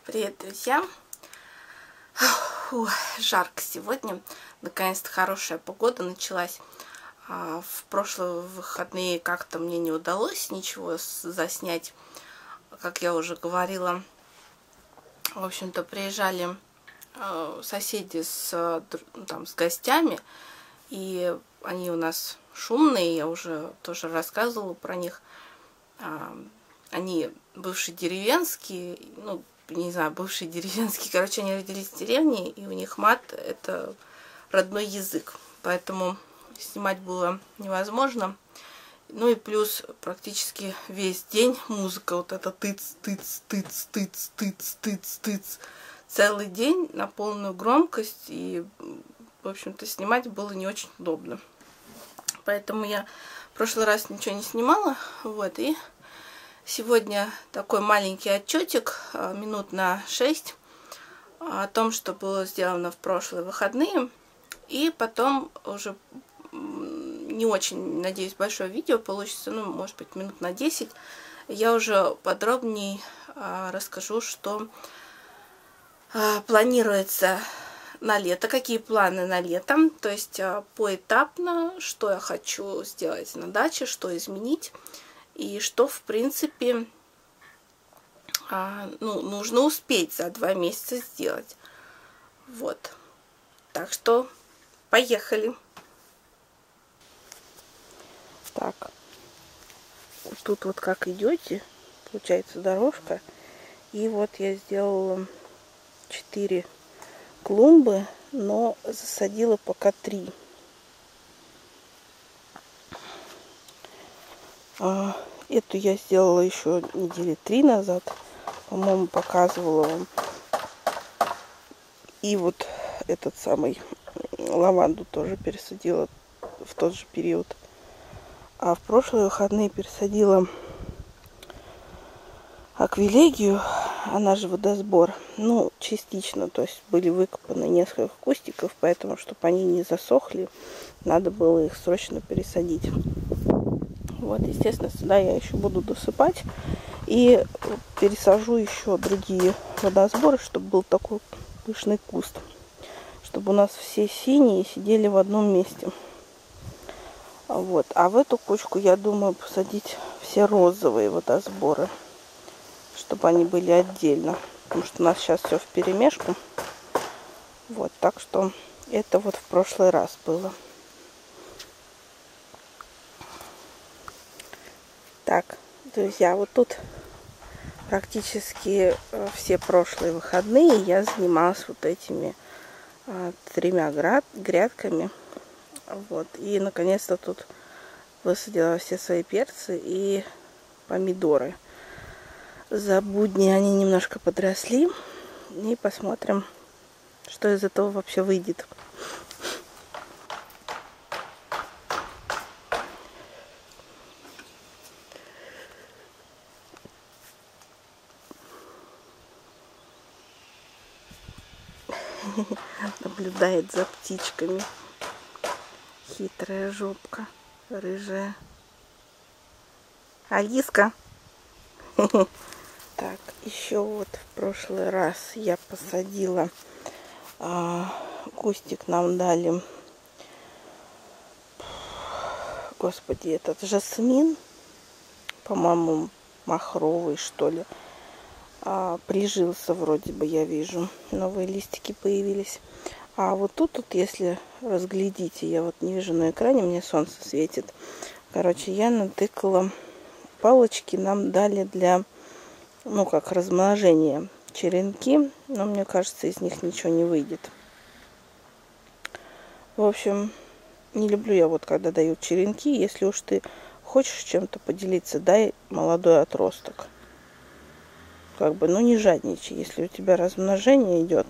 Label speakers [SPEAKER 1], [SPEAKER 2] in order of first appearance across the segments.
[SPEAKER 1] Привет, друзья! Фу, жарко сегодня. Наконец-то хорошая погода началась. В прошлые выходные как-то мне не удалось ничего заснять. Как я уже говорила, в общем-то, приезжали соседи с гостями. И они у нас шумные, я уже тоже рассказывала про них. Они бывшие деревенские, ну, не знаю, бывшие деревенские, короче, они родились в деревне, и у них мат – это родной язык, поэтому снимать было невозможно. Ну и плюс практически весь день музыка, вот это тыц-тыц-тыц-тыц-тыц-тыц-тыц, целый день на полную громкость, и, в общем-то, снимать было не очень удобно. Поэтому я в прошлый раз ничего не снимала, вот, и сегодня такой маленький отчетик, минут на 6, о том, что было сделано в прошлые выходные. И потом уже не очень, надеюсь, большое видео получится, ну, может быть, минут на 10. Я уже подробнее расскажу, что планируется на лето, какие планы на лето, то есть поэтапно, что я хочу сделать на даче, что изменить. И что, в принципе, нужно успеть за 2 месяца сделать. Вот. Так что поехали. Так. Вот тут вот как идете, получается дорожка. И вот я сделала 4 клумбы, но засадила пока 3. Эту я сделала еще недели 3 назад. По-моему, показывала вам. И вот этот самый лаванду тоже пересадила в тот же период. А в прошлые выходные пересадила аквилегию, она же водосбор. Ну, частично, то есть были выкопаны несколько кустиков, поэтому, чтобы они не засохли, надо было их срочно пересадить. Вот, естественно, сюда я еще буду досыпать. И пересажу еще другие водосборы, чтобы был такой пышный куст. Чтобы у нас все синие сидели в одном месте. Вот. А в эту кучку я думаю посадить все розовые водосборы. Чтобы они были отдельно. Потому что у нас сейчас все вперемешку. Вот. Так что это вот в прошлый раз было. Так, друзья, вот тут практически все прошлые выходные я занималась вот этими 3 грядками. Вот. И наконец-то тут высадила все свои перцы и помидоры. За будни они немножко подросли. И посмотрим, что из этого вообще выйдет. Наблюдает за птичками. Хитрая жопка, рыжая. Алиска. Так, еще вот в прошлый раз я посадила, кустик нам дали, господи, этот жасмин, по-моему, махровый, что ли. Прижился вроде бы, я вижу. Новые листики появились. А вот тут, если разглядите, я вот не вижу на экране, мне солнце светит. Короче, я натыкала палочки, нам дали для, ну, как размножение черенки. Но мне кажется, из них ничего не выйдет. В общем, не люблю я вот, когда дают черенки. Если уж ты хочешь чем-то поделиться, дай молодой отросток. Как бы, ну, не жадничай, если у тебя размножение идет.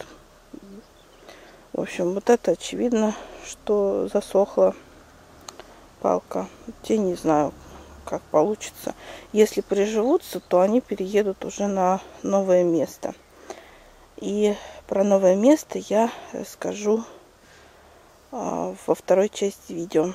[SPEAKER 1] В общем, вот это очевидно, что засохла палка. Я не знаю, как получится. Если приживутся, то они переедут уже на новое место. И про новое место я расскажу во второй части видео.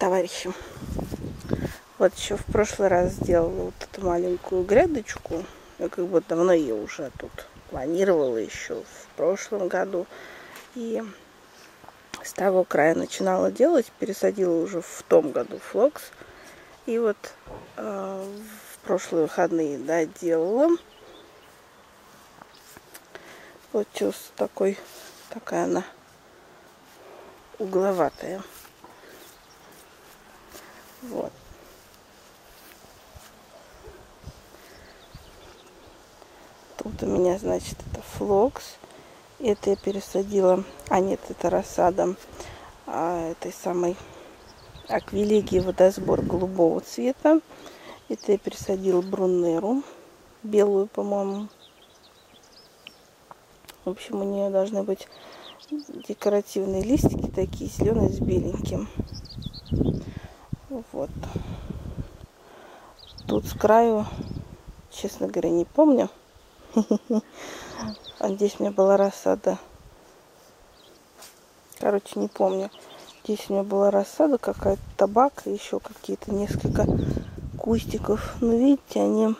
[SPEAKER 1] товарищи. Вот еще в прошлый раз сделала вот эту маленькую грядочку. Я как бы давно ее уже тут планировала еще в прошлом году. И с того края начинала делать, пересадила уже в том году флокс. И вот в прошлые выходные доделала. Получилась такая она угловатая. Вот. Тут у меня, значит, это флокс. Это я пересадила, нет, это рассада этой самой аквилегии водосбор голубого цвета. Это я пересадила брунеру, белую, по-моему. В общем, у нее должны быть декоративные листики такие, зеленые с беленьким. Вот. Тут с краю, честно говоря, не помню. А здесь у меня была рассада. Короче, не помню. Здесь у меня была рассада, какая-то табак и еще какие-то несколько кустиков. Но видите, они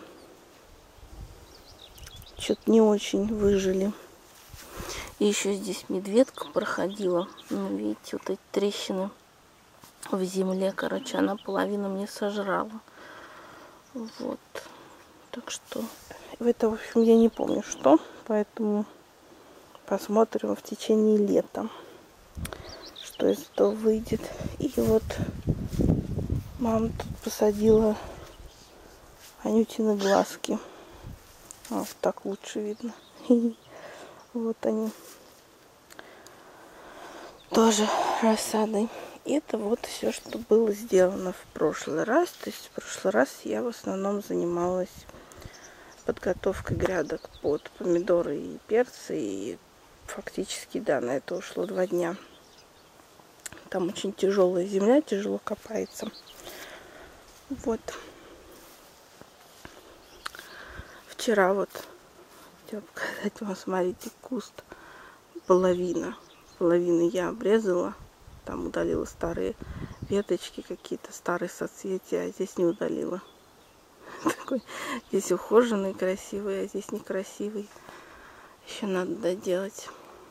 [SPEAKER 1] что-то не очень выжили. И еще здесь медведка проходила. Ну, видите, вот эти трещины в земле. Короче, она половину мне сожрала. Вот. Так что это, в общем, я не помню что. Поэтому посмотрим в течение лета, что из этого выйдет. И вот мама тут посадила анютины глазки. Вот так лучше видно. Вот они. Тоже рассадой. И это вот все, что было сделано в прошлый раз. То есть в прошлый раз я в основном занималась подготовкой грядок под помидоры и перцы. И фактически, да, на это ушло 2 дня. Там очень тяжелая земля, тяжело копается. Вот. Вчера вот хотела показать вам, смотрите, куст. Половина я обрезала. Там удалила старые веточки, какие-то старые соцветия, а здесь не удалила. Такой здесь ухоженный, красивый, а здесь некрасивый. Еще надо доделать.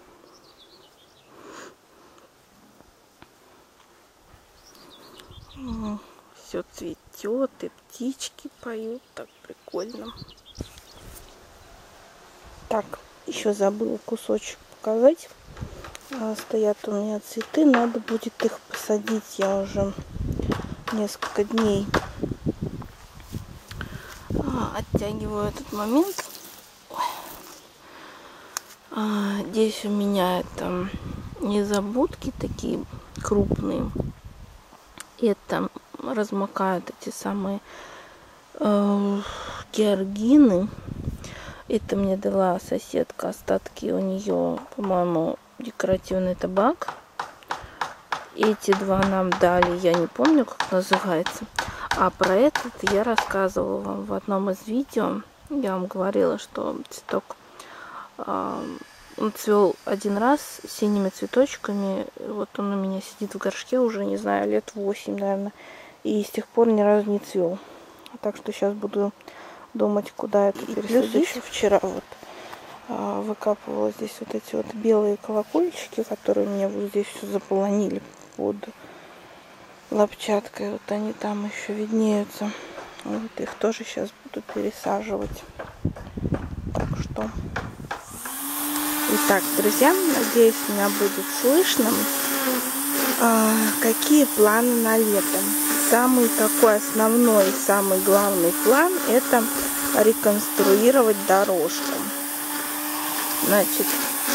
[SPEAKER 1] Все цветет, и птички поют, так прикольно. Так, еще забыла кусочек показать. Стоят у меня цветы, надо будет их посадить. Я уже несколько дней оттягиваю этот момент. Здесь у меня это незабудки такие крупные. Это размокают эти самые георгины. Это мне дала соседка, остатки у нее, по-моему, декоративный табак. Эти 2 нам дали, я не помню, как называется. А про этот я рассказывала вам в одном из видео. Я вам говорила, что цветок он цвел 1 раз с синими цветочками. Вот он у меня сидит в горшке уже, не знаю, лет 8, наверное. И с тех пор ни разу не цвел. Так что сейчас буду думать, куда это пересадить. Плюс еще вчера вот выкапывала здесь вот эти вот белые колокольчики, которые у меня вот здесь все заполонили под лапчаткой. Вот они там еще виднеются. Вот их тоже сейчас буду пересаживать. Так что... Итак, друзья, надеюсь, меня будет слышно. Какие планы на лето? Самый такой основной, самый главный план — это реконструировать дорожку. Значит,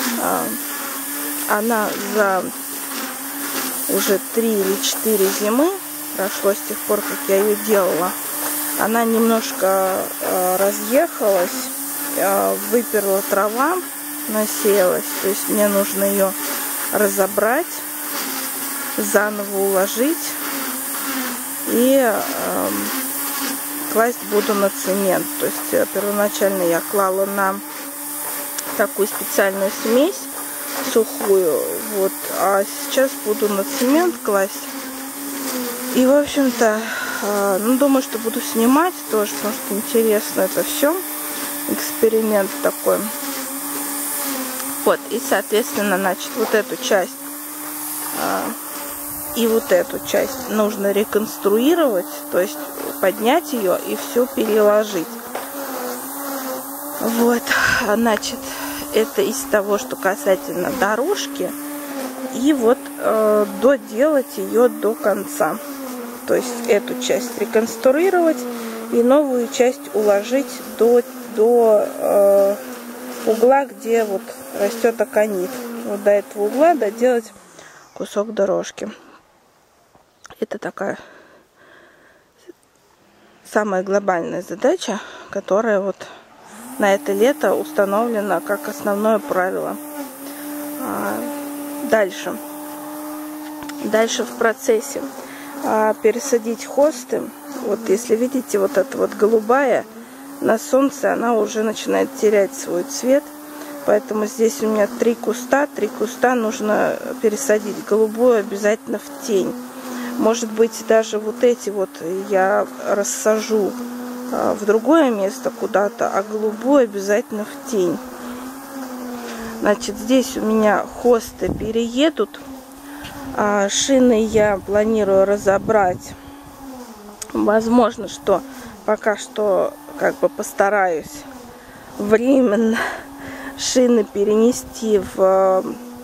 [SPEAKER 1] она за уже 3 или 4 зимы, прошло с тех пор, как я ее делала, она немножко разъехалась, выперла трава, насеялась. То есть мне нужно ее разобрать, заново уложить и класть буду на цемент. То есть первоначально я клала на такую специальную смесь сухую, вот, а сейчас буду на цемент класть И, в общем-то, ну, думаю, что буду снимать тоже, потому что интересно это все. Эксперимент такой. Вот, и, соответственно, значит, вот эту часть и вот эту часть нужно реконструировать, то есть поднять ее и все переложить. Вот, значит, это из того, что касательно дорожки. И вот доделать ее до конца. То есть эту часть реконструировать и новую часть уложить до угла, где вот растет аконит. Вот до этого угла доделать кусок дорожки. Это такая самая глобальная задача, которая вот на это лето установлена как основное правило. Дальше в процессе пересадить хосты. Вот если видите, вот эта вот голубая на солнце, она уже начинает терять свой цвет. Поэтому здесь у меня 3 куста. 3 куста нужно пересадить. Голубую обязательно в тень. Может быть, даже вот эти вот я рассажу в другое место куда-то, а голубую обязательно в тень. Значит, здесь у меня хосты переедут. Шины я планирую разобрать. Возможно, что пока что как бы постараюсь временно шины перенести в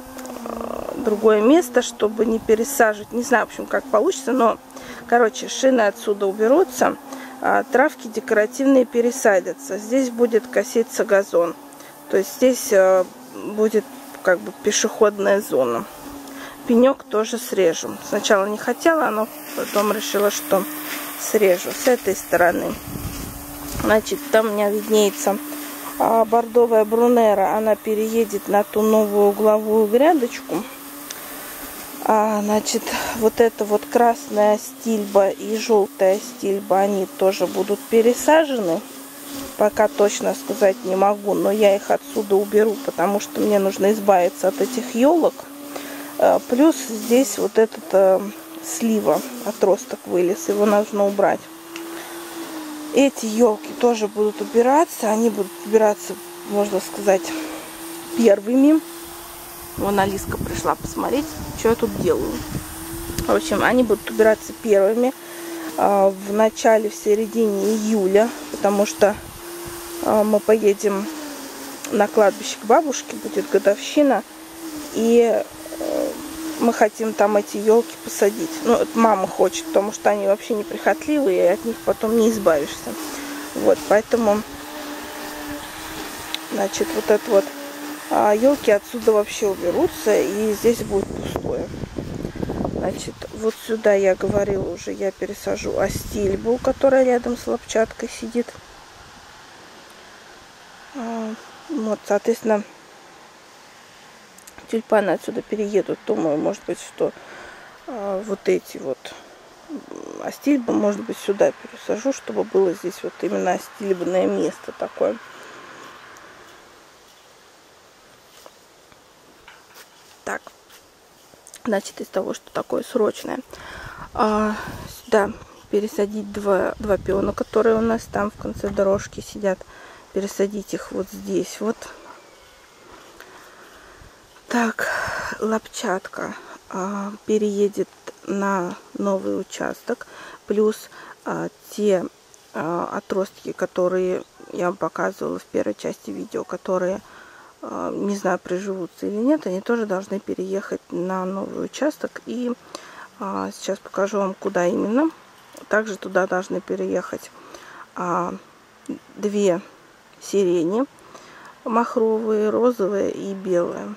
[SPEAKER 1] другое место, чтобы не пересаживать. Не знаю, в общем, как получится, но, короче, шины отсюда уберутся, травки декоративные пересадятся. Здесь будет коситься газон. То есть здесь будет как бы пешеходная зона. Пенек тоже срежу. Сначала не хотела, но потом решила, что срежу с этой стороны. Значит, там у меня виднеется бордовая брунера. Она переедет на ту новую угловую грядочку. Значит, вот эта вот красная стильба и желтая стильба, они тоже будут пересажены. Пока точно сказать не могу, но я их отсюда уберу, потому что мне нужно избавиться от этих елок. Плюс здесь вот этот слива, отросток вылез, его нужно убрать. Эти елки тоже будут убираться, они будут убираться, можно сказать, первыми. Вон Алиска пришла посмотреть, что я тут делаю. В общем, они будут убираться первыми в начале, в середине июля, потому что мы поедем на кладбище к бабушке, будет годовщина, и мы хотим там эти елки посадить. Ну, это мама хочет, потому что они вообще неприхотливые, и от них потом не избавишься. Вот, поэтому, значит, вот это вот елки отсюда вообще уберутся, и здесь будет пустое. Значит, вот сюда, я говорила уже, я пересажу астильбу, которая рядом с лапчаткой сидит. Вот, соответственно, тюльпаны отсюда переедут. Думаю, может быть, что вот эти вот астильбы, может быть, сюда пересажу, чтобы было здесь вот именно астильбное место такое. Так, значит, из того, что такое срочное, сюда пересадить два пиона, которые у нас там в конце дорожки сидят. Пересадить их вот здесь вот. Так, лапчатка переедет на новый участок. Плюс те отростки, которые я вам показывала в первой части видео, которые, не знаю, приживутся или нет, они тоже должны переехать на новый участок. И сейчас покажу вам, куда именно. Также туда должны переехать 2 сирени, махровые, розовые и белые.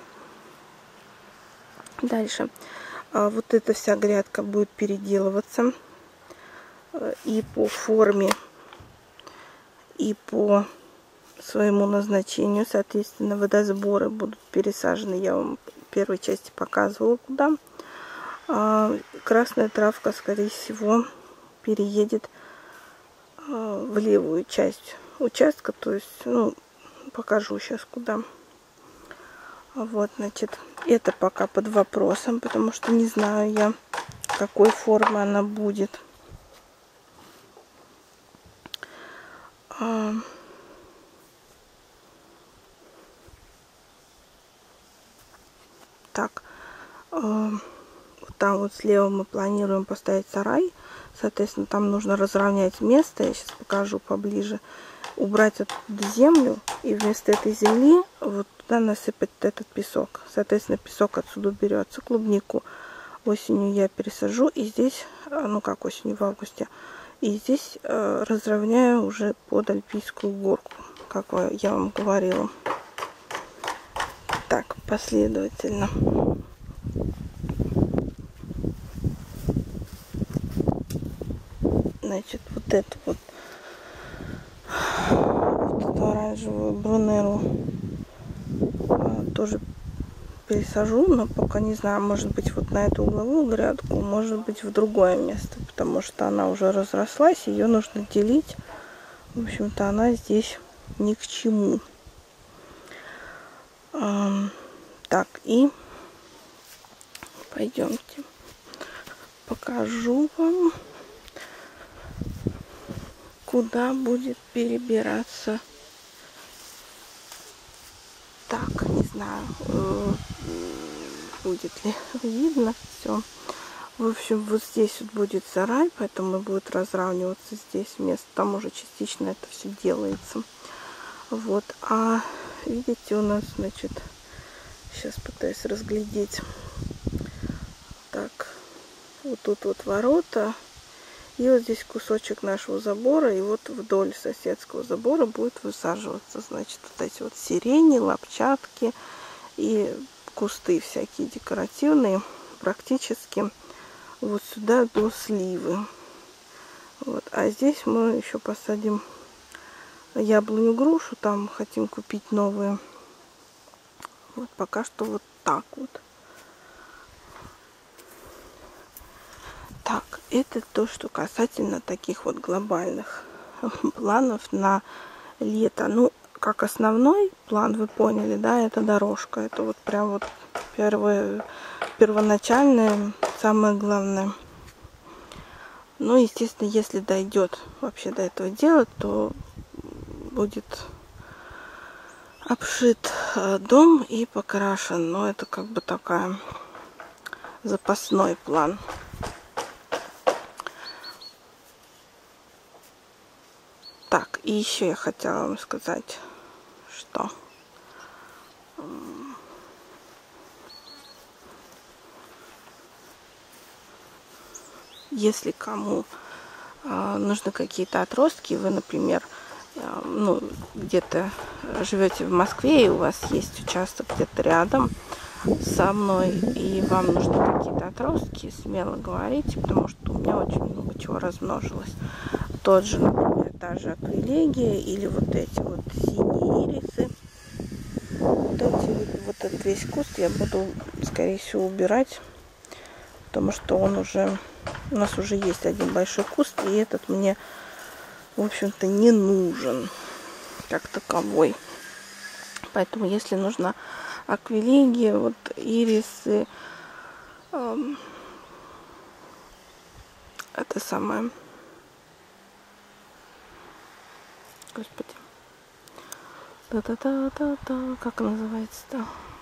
[SPEAKER 1] Дальше вот эта вся грядка будет переделываться и по форме, и по своему назначению. Соответственно, водосборы будут пересажены. Я вам в первой части показывала, куда. Красная травка, скорее всего, переедет в левую часть участка, то есть, ну, покажу сейчас куда. Вот, значит, это пока под вопросом, потому что не знаю я, какой формы она будет. Так, вот там вот слева мы планируем поставить сарай. Соответственно, там нужно разровнять место. Я сейчас покажу поближе. Убрать оттуда землю. И вместо этой земли вот туда насыпать этот песок. Соответственно, песок отсюда берется. Клубнику осенью я пересажу. И здесь, ну как осенью, в августе. И здесь разровняю уже под альпийскую горку, как я вам говорила. Так, последовательно. Значит, вот эту вот эту оранжевую брунеру тоже пересажу, но пока не знаю, может быть вот на эту угловую грядку, может быть в другое место, потому что она уже разрослась, ее нужно делить. В общем-то, она здесь ни к чему. Так, и пойдемте, покажу вам, куда будет перебираться. Так, не знаю, будет ли видно все. В общем, вот здесь вот будет сарай, поэтому будет разравниваться здесь место. Там уже частично это все делается. Вот, а видите, у нас, значит, сейчас пытаюсь разглядеть. Так, вот тут вот ворота. И вот здесь кусочек нашего забора. И вот вдоль соседского забора будет высаживаться, значит, вот эти вот сирени, лапчатки и кусты всякие декоративные. Практически вот сюда до сливы. Вот. А здесь мы еще посадим яблоню, грушу. Там хотим купить новые. Вот пока что вот так вот. Так, это то, что касательно таких вот глобальных планов на лето. Ну, как основной план, вы поняли, да, это дорожка. Это вот прям вот первоначальное, самое главное. Ну, естественно, если дойдет вообще до этого дела, то будет обшит дом и покрашен. Но это как бы такая запасной план. Так, и еще я хотела вам сказать, что если кому нужны какие-то отростки, вы, например, ну, где-то живете в Москве, и у вас есть участок где-то рядом со мной, и вам нужны какие-то отростки, смело говорите, потому что у меня очень много чего размножилось. Тот же, например, та же аквилегия или вот эти вот синие ирисы. Вот этот весь куст я буду, скорее всего, убирать, потому что он уже, у нас уже есть один большой куст, и этот мне, в общем-то, не нужен как таковой. Поэтому, если нужна аквилегия, вот ирисы, это самое, господи, та-та-та-та-та, как называется-то?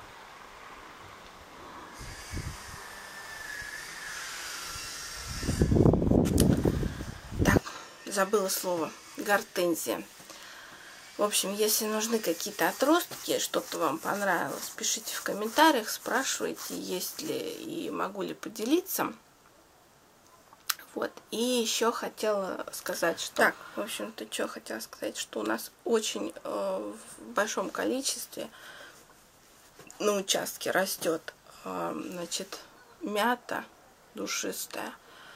[SPEAKER 1] Так, забыла слово. Гортензия. В общем, если нужны какие-то отростки, что-то вам понравилось, пишите в комментариях, спрашивайте, есть ли и могу ли поделиться. Вот. И еще хотела сказать, что... Так, в общем-то, что хотела сказать, что у нас очень в большом количестве на участке растет, значит, мята душистая,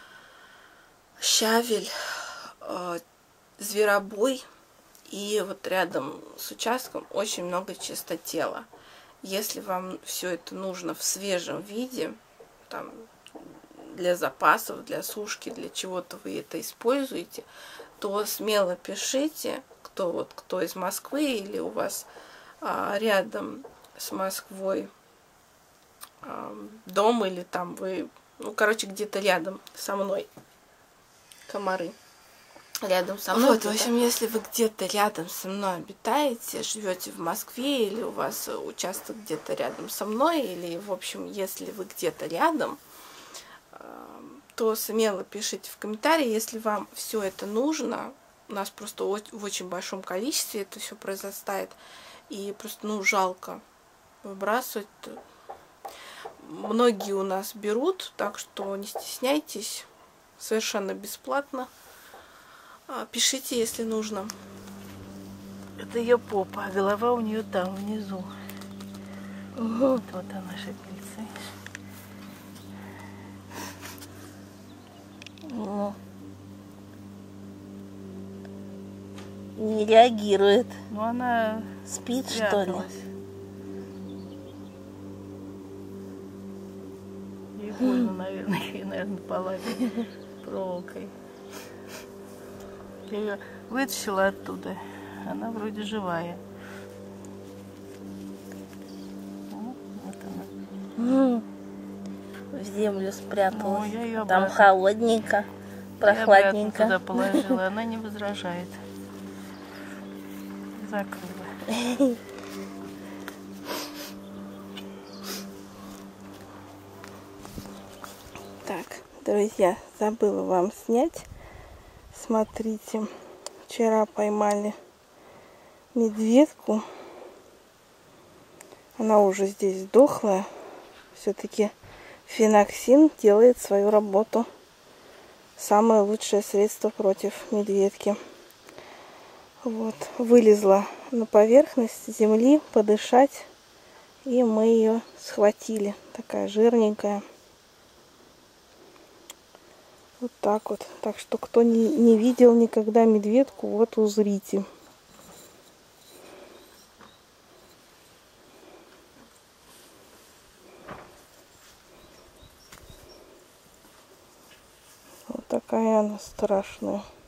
[SPEAKER 1] щавель, зверобой. И вот рядом с участком очень много чистотела. Если вам все это нужно в свежем виде, там, для запасов, для сушки, для чего-то вы это используете, то смело пишите, кто из Москвы или у вас рядом с Москвой дом, или там вы Ну, короче, где-то рядом со мной. Комары. Рядом со мной. Вот, в общем, если вы где-то рядом со мной обитаете, живете в Москве, или у вас участок где-то рядом со мной, или, в общем, если вы где-то рядом, то смело пишите в комментарии, если вам все это нужно. У нас просто в очень большом количестве это все произрастает, и просто, ну, жалко выбрасывать. Многие у нас берут, так что не стесняйтесь, совершенно бесплатно. Пишите, если нужно.
[SPEAKER 2] Это ее попа, а голова у нее там, внизу. Вот она, шипится.
[SPEAKER 1] Не реагирует.
[SPEAKER 2] Ну, она
[SPEAKER 1] спит,
[SPEAKER 2] спряталась.
[SPEAKER 1] что ли?
[SPEAKER 2] Ей больно, наверное, ей, наверное, поладить проволокой. Я ее вытащила оттуда. Она вроде живая. Вот она.
[SPEAKER 1] В землю спряталась.
[SPEAKER 2] Ну, я
[SPEAKER 1] там холодненько, прохладненько.
[SPEAKER 2] Я туда положила. Она не возражает. Закрыла.
[SPEAKER 1] Так, друзья, забыла вам снять. Смотрите, вчера поймали медведку. Она уже здесь сдохлая. Все-таки феноксин делает свою работу. Самое лучшее средство против медведки. Вот, вылезла на поверхность земли подышать. И мы ее схватили. Такая жирненькая. Вот так вот. Так что, кто не видел никогда медведку, вот узрите. Вот такая она страшная.